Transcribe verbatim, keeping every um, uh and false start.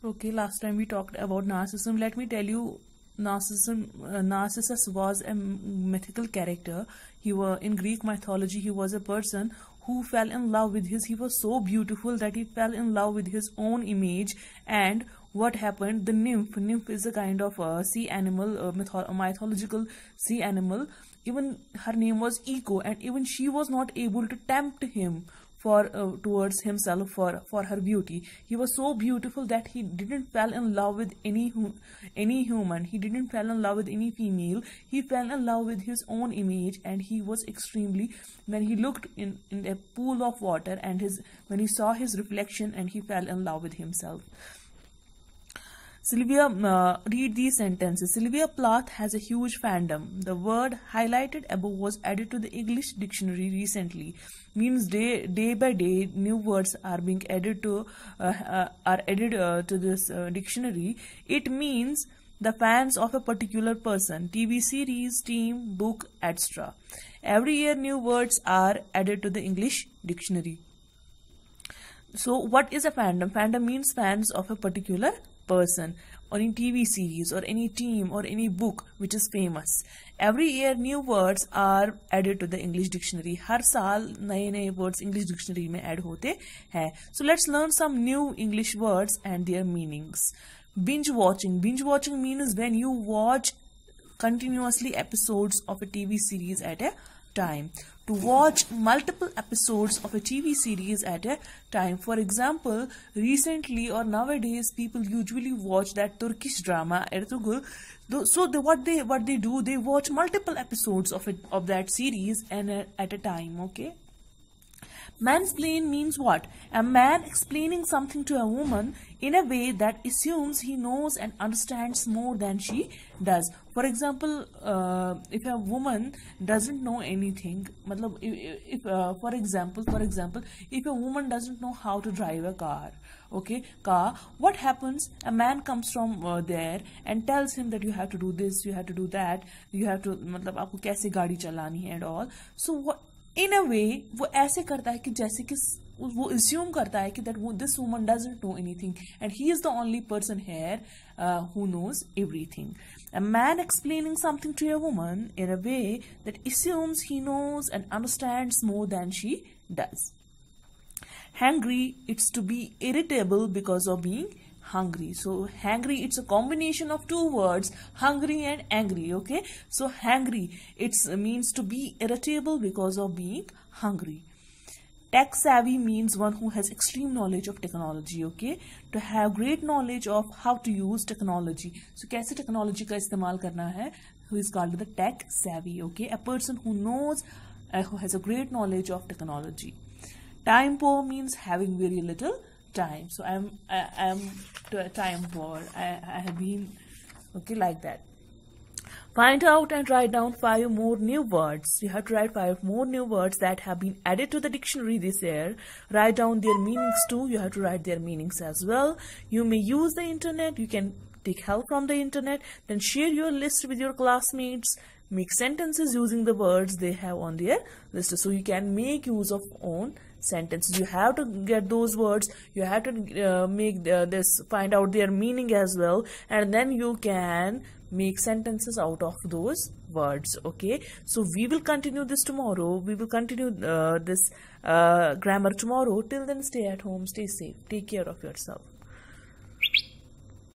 Okay, last time we talked about Narcissism. Let me tell you, Narcissism, uh, Narcissus was a mythical character. He was in Greek mythology. He was a person who fell in love with his. He was so beautiful that he fell in love with his own image. And what happened? The nymph. Nymph is a kind of uh, sea animal, uh, mytho mythological sea animal. Even her name was Echo, and even she was not able to tempt him for uh, towards himself for for her beauty. He was so beautiful that he didn't fall in love with any hu any human. He didn't fall in love with any female. He fell in love with his own image, and he was extremely, when he looked in in a pool of water, and his when he saw his reflection, and he fell in love with himself. Sylvia, uh, read these sentences. Sylvia Plath has a huge fandom. The word highlighted above was added to the English dictionary recently. Means day day by day, new words are being added to uh, uh, are added uh, to this uh, dictionary. It means the fans of a particular person, T V series, team, book, et cetera. Every year, new words are added to the English dictionary. So, what is a fandom? Fandom means fans of a particular person, or any T V series, or any team, or any book which is famous. Every year new words are added to the English dictionary. हर साल नए नए words English dictionary में add होते हैं. So let's learn some new English words and their meanings. Binge watching. Binge watching means when you watch continuously episodes of a T V series at a time. To watch multiple episodes of a T V series at a time. For example, recently or nowadays, people usually watch that Turkish drama Ertugrul. So the, what they what they do, they watch multiple episodes of it of that series and uh, at a time. Okay. Mansplain means what? A man explaining something to a woman in a way that assumes he knows and understands more than she does. For example, uh, if a woman doesn't know anything, matlab, if, if uh, for example, for example, if a woman doesn't know how to drive a car, okay, car, what happens? A man comes from uh, there and tells him that you have to do this, you have to do that, you have to, matlab, आपको कैसे गाड़ी चलानी है and all. So what? In a way, वो ऐसे करता है कि जैसे कि वो assume करता है कि that this woman doesn't know anything, and he is the only person here uh, who knows everything. A man explaining something to a woman in a way that assumes he knows and understands more than she does. Hangry, it's to be irritable because of being hungry. So hangry, it's a combination of two words, hungry and angry. Okay, so hangry, it means to be irritable because of being hungry. Tech savvy means one who has extreme knowledge of technology. Okay, to have great knowledge of how to use technology. So कैसे technology का इस्तेमाल करना है, who is called the tech savvy. Okay, a person who knows, uh, who has a great knowledge of technology. Time poor means having very little time. So I'm I am time poor. I, I have been okay like that. Find out and write down five more new words. You have to write five more new words that have been added to the dictionary this year. Write down their meanings too. You have to write their meanings as well. You may use the internet. You can take help from the internet. Then share your list with your classmates. Make sentences using the words they have on their list. So you can make use of own sentences. You have to get those words. You have to uh, make uh, this, find out their meaning as well, and then you can make sentences out of those words. Okay, so we will continue this tomorrow. We will continue uh, this uh, grammar tomorrow. Till then, stay at home, stay safe, take care of yourself.